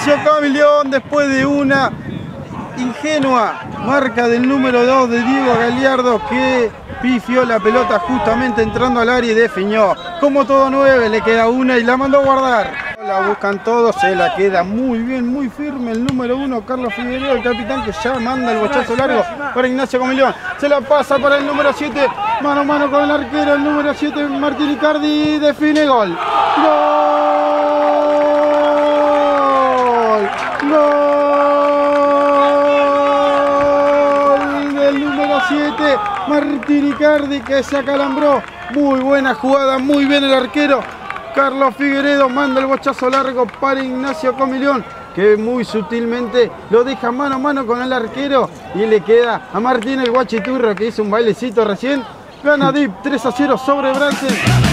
Ignacio Camilión, después de una ingenua marca del número 2 de Diego Galiardo, que pifió la pelota justamente entrando al área y definió. Como todo 9, le queda una y la mandó a guardar. La buscan todos, se la queda muy bien, muy firme el número 1, Carlos Figueredo, el capitán, que ya manda el bochazo largo para Ignacio Camilión. Se la pasa para el número 7, mano a mano con el arquero, el número 7, Martín Icardi, define gol. ¡Gol! ¡Gol! Del número 7, Martín Icardi, que se acalambró. Muy buena jugada, muy bien el arquero. Carlos Figueredo manda el bochazo largo para Ignacio Camilión, que muy sutilmente lo deja mano a mano con el arquero y le queda a Martín el Guachiturro, que hizo un bailecito recién. Gana DIP 3-0 sobre Bransen.